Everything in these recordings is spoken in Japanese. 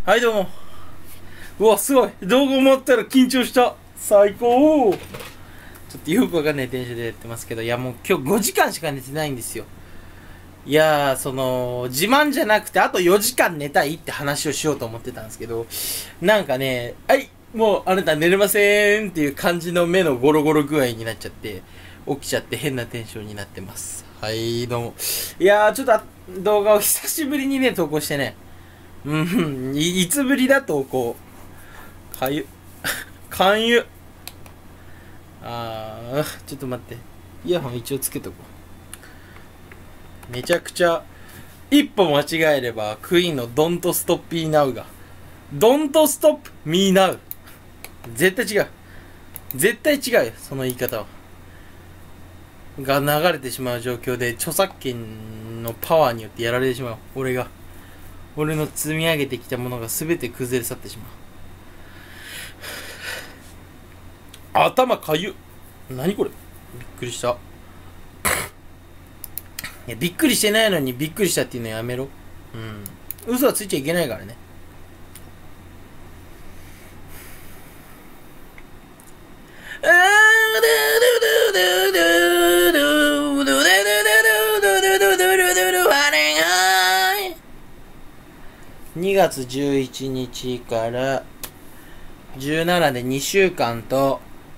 はい、どうも。うわ、すごい。動画持ったら緊張した。最高。ちょっとよくわかんないテンションでやってますけど、いや、もう今日5時間しか寝てないんですよ。いやー、自慢じゃなくて、あと4時間寝たいって話をしようと思ってたんですけど、なんかね、はい、もうあなた寝れませんっていう感じの目のゴロゴロ具合になっちゃって、起きちゃって変なテンションになってます。はい、どうも。いやー、ちょっと動画を久しぶりにね、投稿してね、いつぶりだ投稿。かゆ、勧誘。ちょっと待って。イヤホン一応つけとこう。めちゃくちゃ、一歩間違えれば、クイーンの Don't Stop Me Now が、Don't Stop Me Now。絶対違う。絶対違うよ、その言い方は。が流れてしまう状況で、著作権のパワーによってやられてしまう。俺の積み上げてきたものが全て崩れ去ってしまう。頭かゆ。何これ、びっくりした。いや、びっくりしてないのにびっくりしたっていうのやめろ。嘘はついちゃいけないからね。2月11日から17で2週間と、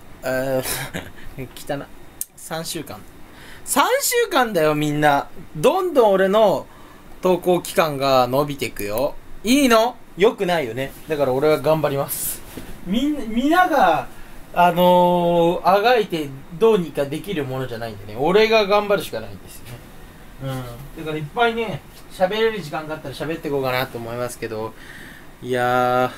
汚な。3週間。3週間だよ、みんな。どんどん俺の投稿期間が伸びていくよ。いいの？良くないよね。だから俺は頑張ります。みんなが、あがいてどうにかできるものじゃないんでね。俺が頑張るしかないんですよね。だからいっぱいね、喋れる時間があったら喋っていこうかなと思いますけど、いや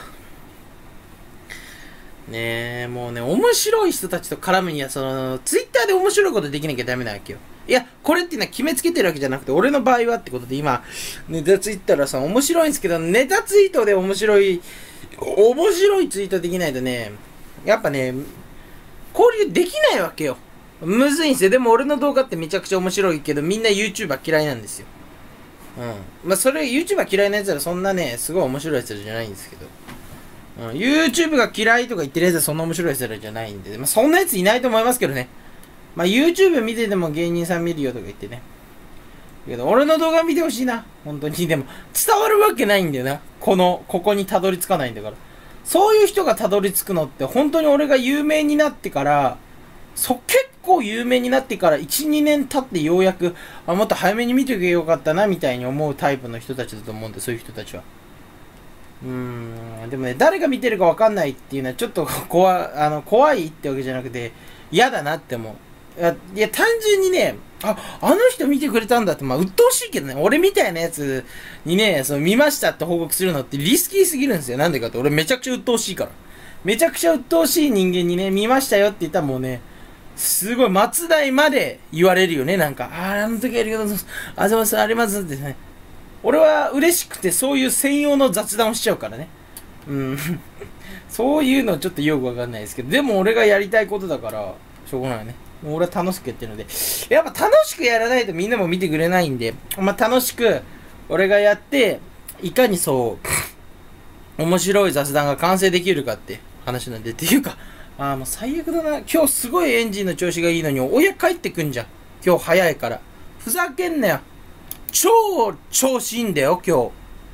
ー、ねえ、もうね、面白い人たちと絡むには、ツイッターで面白いことできなきゃダメなわけよ。いや、これっていうのは決めつけてるわけじゃなくて、俺の場合はってことで今、ネタツイッターらさ、面白いんですけど、ネタツイートで面白いツイートできないとね、やっぱね、交流できないわけよ。むずいんですよ。でも俺の動画ってめちゃくちゃ面白いけど、みんな YouTuber 嫌いなんですよ。まあ、それ YouTuber 嫌いなやつらそんなね、すごい面白いやつらじゃないんですけど。YouTube が嫌いとか言ってるやつはそんな面白いやつらじゃないんで、まあ、そんなやついないと思いますけどね。まあ、YouTube 見てても芸人さん見るよとか言ってね。けど、俺の動画見てほしいな。本当に。でも、伝わるわけないんだよな。ここにたどり着かないんだから。そういう人がたどり着くのって、本当に俺が有名になってから、結構有名になってから1、2年経ってようやく、もっと早めに見ておけばよかったな、みたいに思うタイプの人たちだと思うんで、そういう人たちは。でもね、誰が見てるかわかんないっていうのはちょっと怖いってわけじゃなくて、嫌だなって思う。いや、単純にね、あの人見てくれたんだって、まあ、鬱陶しいけどね、俺みたいなやつにね、見ましたって報告するのってリスキーすぎるんですよ。なんでかって、俺めちゃくちゃ鬱陶しいから。めちゃくちゃ鬱陶しい人間にね、見ましたよって言ったらもうね、すごい末代まで言われるよね、なんか。あの時ありがとうございます。あざます、ありますってね。俺は嬉しくてそういう専用の雑談をしちゃうからね。そういうのちょっとよくわかんないですけど、でも俺がやりたいことだから、しょうがないね。俺は楽しくやってるので。やっぱ楽しくやらないとみんなも見てくれないんで、まあ、楽しく俺がやって、いかに面白い雑談が完成できるかって話なんで。っていうか、もう最悪だな。今日すごいエンジンの調子がいいのに、親帰ってくんじゃん。今日早いから。ふざけんなよ。超調子いいんだよ、今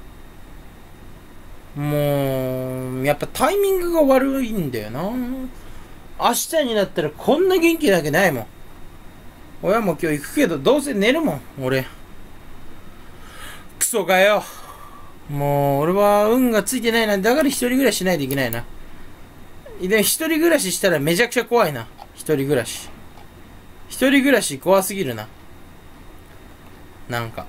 日。もう、やっぱタイミングが悪いんだよな。明日になったらこんな元気なわけないもん。親も今日行くけど、どうせ寝るもん、俺。クソがよ。もう、俺は運がついてないな。だから一人暮らししないといけないな。で、一人暮らししたらめちゃくちゃ怖いな。一人暮らし。一人暮らし怖すぎるな。なんか。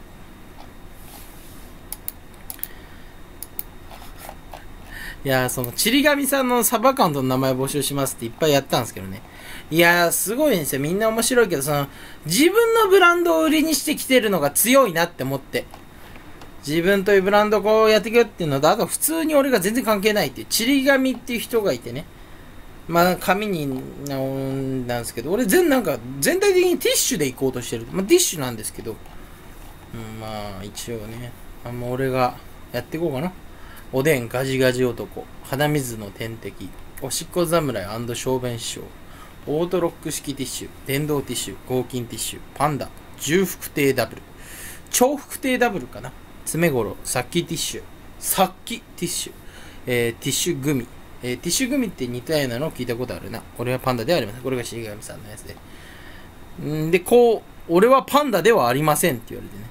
いやー、ちりがみさんのサブアカウントの名前募集しますっていっぱいやったんですけどね。いやー、すごいんですよ。みんな面白いけど、自分のブランドを売りにしてきてるのが強いなって思って。自分というブランドをこうやっていくっていうのと、あと普通に俺が全然関係ないっていう、ちりがみっていう人がいてね。まあ、紙に、なんですけど、俺全体的にティッシュで行こうとしてる。まあ、ティッシュなんですけど、まあ、一応ね、俺がやっていこうかな。 おでんガジガジ男、鼻水の点滴、おしっこ侍&小便師匠、オートロック式ティッシュ、電動ティッシュ、合金ティッシュ、パンダ、重複定ダブル、超複定ダブルかな、詰め頃、殺気ティッシュ、殺気ティッシュ、ティッシュグミ、ティッシュグミって似たようなのを聞いたことあるな。俺はパンダではありません。これが重上さんのやつで。で、俺はパンダではありませんって言われて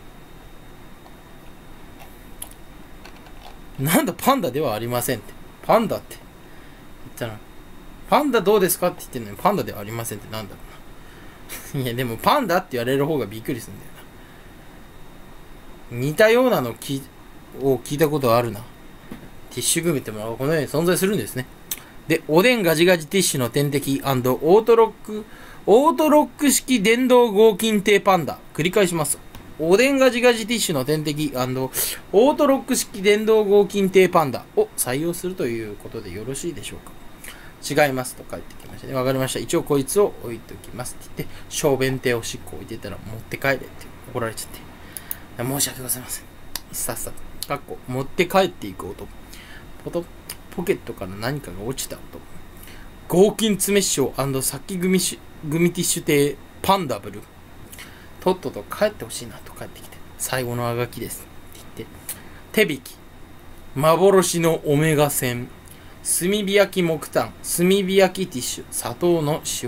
ね。なんだパンダではありませんって。パンダって言ったら、パンダどうですかって言ってんのにパンダではありませんってなんだろうな。いや、でもパンダって言われる方がびっくりするんだよな。似たようなのを聞いたことあるな。ティッシュグミってものがこのように存在するんですね。で、おでんガジガジティッシュの点滴&オートロック式電動合金テーパンダ。繰り返します。おでんガジガジティッシュの点滴&オートロック式電動合金テーパンダを採用するということでよろしいでしょうか。違いますと返ってきましたね。わかりました。一応こいつを置いておきますって言って、小便手おしっこ置いてたら持って帰れって怒られちゃって。申し訳ございません。さっさと。持って帰っていく音。ポケットから何かが落ちた音。合金詰め師匠&殺気グミティッシュ亭パンダブル。とっとと帰ってほしいなと帰ってきて。最後のあがきですって言って。手引き。幻のオメガ線。炭火焼き木炭。炭火焼きティッシュ。砂糖の塩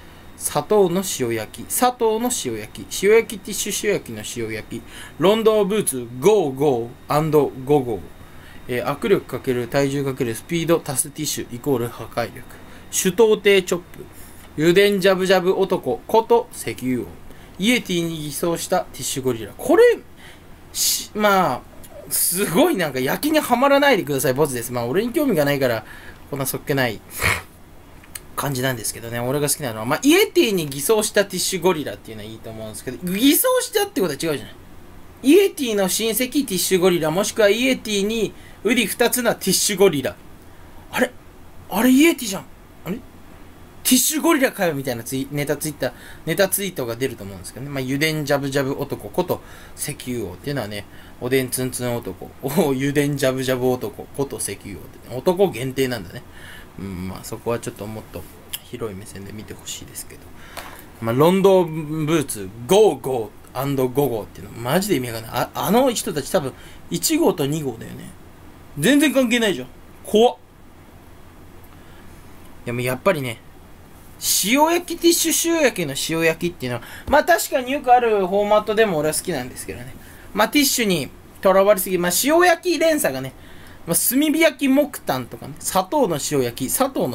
焼き。塩焼きティッシュ塩焼きの塩焼き。ロンドンブーツゴーゴー&ゴゴー。握力×体重×スピード足すティッシュイコール破壊力。手刀亭チョップ。油田ジャブジャブ男こと石油王。イエティに偽装したティッシュゴリラ。これ、まあ、すごいなんか焼きにはまらないでください、ボツです。まあ、俺に興味がないから、こんなそっけない感じなんですけどね。俺が好きなのは、まあ、イエティに偽装したティッシュゴリラっていうのはいいと思うんですけど、偽装したってことは違うじゃない。イエティの親戚ティッシュゴリラ、もしくはイエティにウリ二つなティッシュゴリラ。あれイエティじゃん。あれティッシュゴリラかよみたいなネタツイートが出ると思うんですけどね。まあ、油田ジャブジャブ男こと石油王っていうのはね、おでんツンツン男、油田ジャブジャブ男こと石油王って、ね、男限定なんだね。まあそこはちょっともっと広い目線で見てほしいですけど。まあ、ロンドンブーツ、ゴーゴー&ゴゴーっていうのマジで意味がない。あの人たち多分1号と2号だよね。全然関係ないじゃん。怖っ。でもやっぱりね、塩焼きティッシュ塩焼きの塩焼きっていうのは、まあ確かによくあるフォーマットでも俺は好きなんですけどね。まあティッシュにとらわれすぎ、まあ塩焼き連鎖がね、まあ、炭火焼き木炭とかね、砂糖の塩焼きとかね。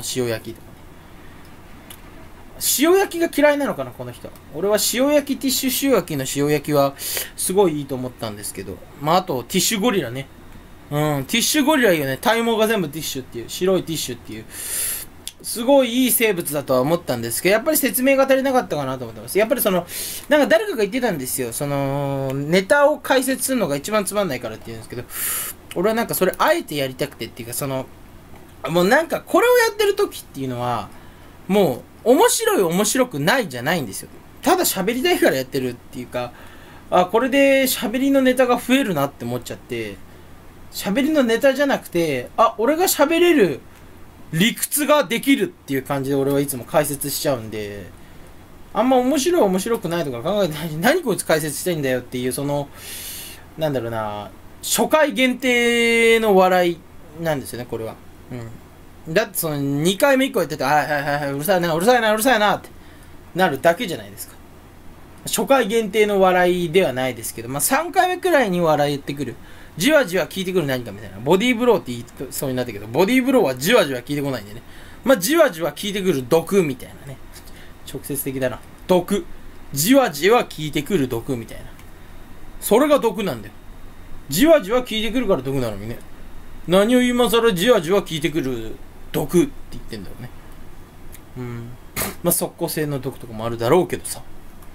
塩焼きが嫌いなのかな、この人。俺は塩焼きティッシュ塩焼きの塩焼きはすごいいいと思ったんですけど、まああとティッシュゴリラね。ティッシュゴリラいいよね。体毛が全部ティッシュっていう、白いティッシュっていう。すごいいい生物だとは思ったんですけど、やっぱり説明が足りなかったかなと思ってます。やっぱりなんか誰かが言ってたんですよ。ネタを解説するのが一番つまんないからって言うんですけど、俺はなんかそれあえてやりたくてっていうか、もうなんかこれをやってる時っていうのは、もう面白くないじゃないんですよ。ただ喋りたいからやってるっていうか、これで喋りのネタが増えるなって思っちゃって、喋りのネタじゃなくて、俺が喋れる理屈ができるっていう感じで俺はいつも解説しちゃうんで、あんま面白くないとか考えてないし、何こいつ解説したいんだよっていう、なんだろうな、初回限定の笑いなんですよね、これは。だって2回目1個やってて、はい、うるさいなってなるだけじゃないですか。初回限定の笑いではないですけど、まあ3回目くらいに笑ってくる。じわじわ効いてくる何かみたいな。ボディーブローって言いそうになったけど、ボディーブローはじわじわ効いてこないんでね。まあ、じわじわ効いてくる毒みたいなね。直接的だな。毒。じわじわ効いてくる毒みたいな。それが毒なんだよ。じわじわ効いてくるから毒なのにね。何を今更じわじわ効いてくる毒って言ってんだろうね。まあ、即効性の毒とかもあるだろうけどさ。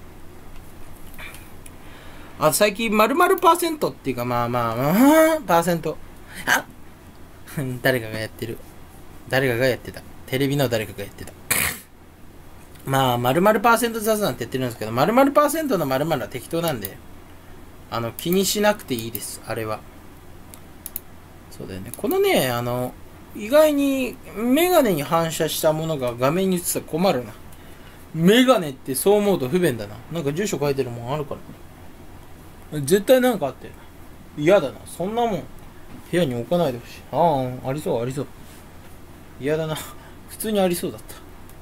最近、〇〇パーセントっていうか、パーセント。誰かがやってた。テレビの誰かがやってた。〇〇パーセント雑談ってやってるんですけど、〇〇パーセントの〇〇は適当なんで、気にしなくていいです、あれは。 そうだよね。このね、意外にメガネに反射したものが画面に映ったら困るな。メガネってそう思うと不便だな。なんか住所書いてるもんあるから。絶対なんかあって。嫌だな。そんなもん、部屋に置かないでほしい。ああ、ありそう、ありそう。嫌だな。普通にありそうだった。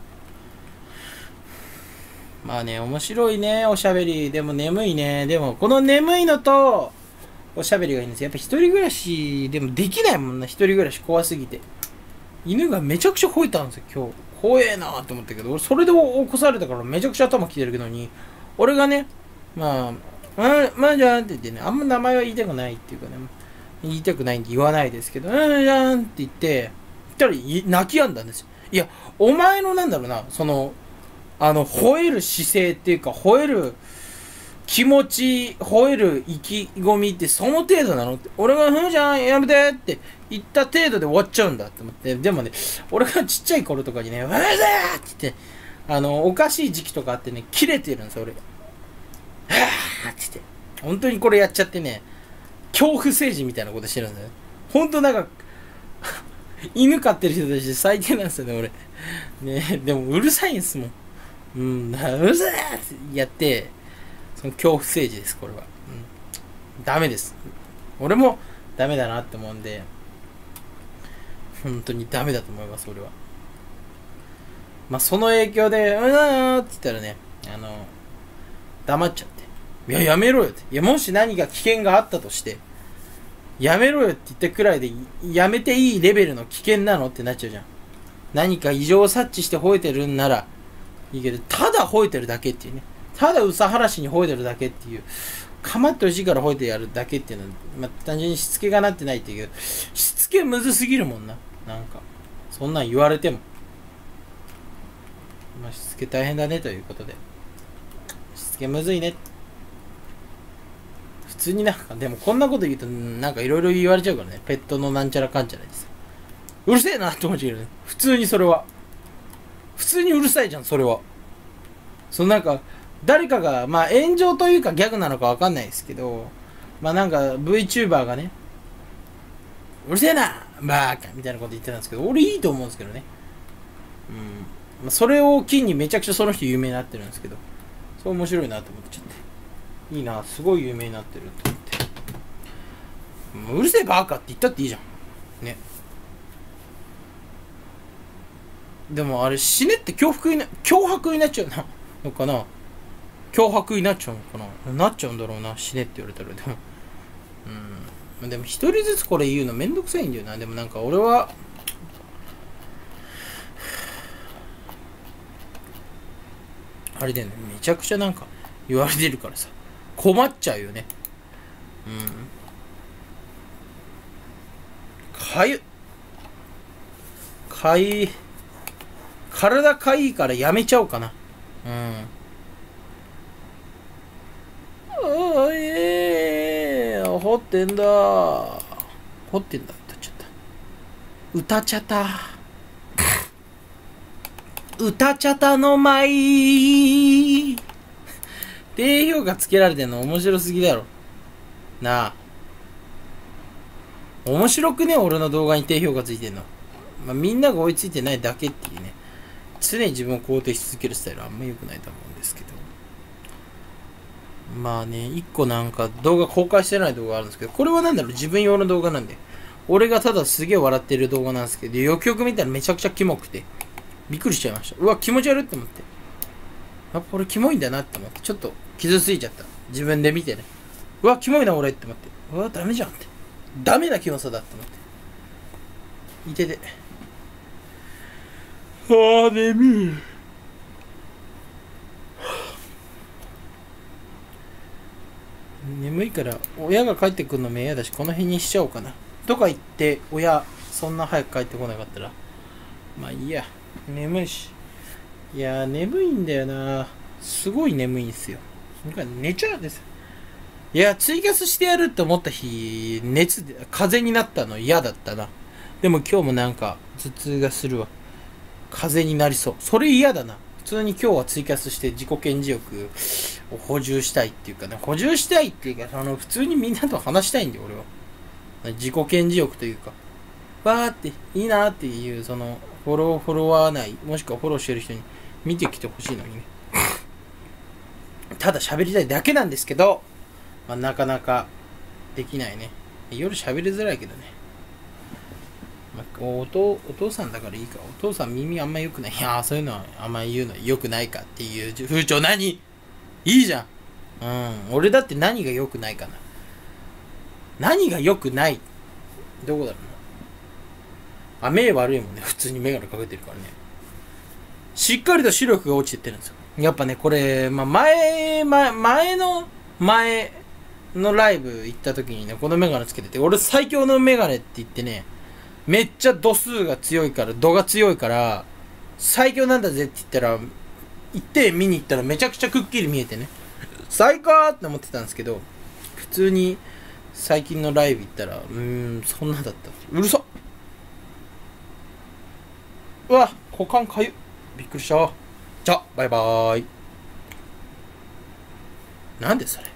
まあね、面白いね、おしゃべり。でも眠いね。でも、この眠いのと、おしゃべりがいいんですよ。やっぱ一人暮らし、でもできないもんな。一人暮らし怖すぎて。犬がめちゃくちゃ吠えたんですよ、今日。怖えなーって思ったけど、俺それで起こされたからめちゃくちゃ頭きてるのに、俺がね、まあじゃんって言ってね、あんま名前は言いたくないっていうかね、言いたくないんで言わないですけど、じゃんって言って、一人泣き止んだんですよ。いや、お前のなんだろうな、吠える姿勢っていうか、吠える気持ち、吠える意気込みってその程度なのって、俺がじゃんやめてって言った程度で終わっちゃうんだって思って、でもね、俺がちっちゃい頃とかにね、うわーって言って、おかしい時期とかあってね、切れてるんですよ、俺。はーって言って。本当にこれやっちゃってね、恐怖政治みたいなことしてるんだよ。本当なんか、犬飼ってる人たちで最低なんですよね、俺。ね、でもうるさいんですもん。うるせえってやって、その恐怖政治です、これは。ダメです。俺もダメだなって思うんで、本当にダメだと思います、俺は。まあ、その影響で、って言ったらね、黙っちゃって。いや、やめろよって。いや、もし何か危険があったとして、やめろよって言ったくらいで、やめていいレベルの危険なのってなっちゃうじゃん。何か異常を察知して吠えてるんなら、いいけど、ただ吠えてるだけっていうね。ただうさはらしに吠えてるだけっていう。構ってほしいから吠えてやるだけっていうのは、まあ、単純にしつけがなってないっていう。しつけむずすぎるもんな。なんか、そんなん言われても。まあ、しつけ大変だねということで。しつけむずいね。普通になんか、でもこんなこと言うと、なんかいろいろ言われちゃうからね。ペットのなんちゃらかんちゃらです。うるせえなって思っちゃうけどね。普通にそれは。普通にうるさいじゃん、それは。なんか、誰かが、まあ炎上というかギャグなのかわかんないですけど、まあなんか VTuber がね、うるせえなバーカみたいなこと言ってたんですけど、俺いいと思うんですけどね。まあ、それを機にめちゃくちゃその人有名になってるんですけど、そう面白いなと思っちゃって。いいな、すごい有名になってると思って。うるせえバーカって言ったっていいじゃん。ね。でもあれ死ねって脅迫になっちゃうのかな。脅迫になっちゃうのかな。なっちゃうんだろうな、死ねって言われたら。でもでも一人ずつこれ言うのめんどくさいんだよな。でもなんか俺はあれだよね、めちゃくちゃなんか言われてるからさ、困っちゃうよね。体かゆいからやめちゃおうかな。掘ってんだ歌っちゃった。歌っちゃった歌っちゃったの舞低評価つけられてんの面白すぎだろなあ。面白くね、俺の動画に低評価ついてんの。まあ、みんなが追いついてないだけっていうね。常に自分を肯定し続けるスタイルはあんま良くないと思うんですけど。まあね、一個なんか動画公開してない動画あるんですけど、これはなんだろう、自分用の動画なんで。俺がただすげえ笑ってる動画なんですけど、よくよく見たらめちゃくちゃキモくて、びっくりしちゃいました。うわ、気持ち悪いって思って。やっぱ俺キモいんだなって思って、ちょっと傷ついちゃった。自分で見てね。うわ、キモいな俺って思って。うわ、ダメじゃんって。ダメなキモさだって思って。いてて。ああ、眠い。眠いから親が帰ってくるのも嫌だし、この辺にしちゃおうかなとか言って、親そんな早く帰ってこなかったらまあいいや。眠いし、いや眠いんだよな、すごい眠いんですよ。寝ちゃうんですよ。いやツイキャスしてやるって思った日、熱で風邪になったの嫌だったな。でも今日もなんか頭痛がするわ。風邪になりそう。それ嫌だな。普通に今日はツイキャスして自己顕示欲を補充したいっていうかね、補充したいっていうか、普通にみんなと話したいんだよ、俺は。 自己顕示欲というか、わーっていいなーっていう、そのフォロワー内もしくはフォローしてる人に見てきてほしいのにね。ただ喋りたいだけなんですけど、なかなかできないね。夜喋りづらいけどね。お父さんだからいいか。お父さん耳あんま良くない。いやー、そういうのはあんま言うの良くないかっていう風潮。何いいじゃん。俺だって何が良くないかな。何が良くない、どこだろうな。目悪いもんね。普通に眼鏡かけてるからね。しっかりと視力が落ちてってるんですよ。やっぱね、これ、前のライブ行った時にね、このメガネつけてて、俺最強のメガネって言ってね、めっちゃ度数が強いから、度が強いから、最強なんだぜって言ったら、行って見に行ったらめちゃくちゃくっきり見えてね、最高って思ってたんですけど、普通に最近のライブ行ったら、そんなだった。うるさっ。うわ、股間かゆっ。びっくりした。じゃあ、バイバーイ。なんでそれ。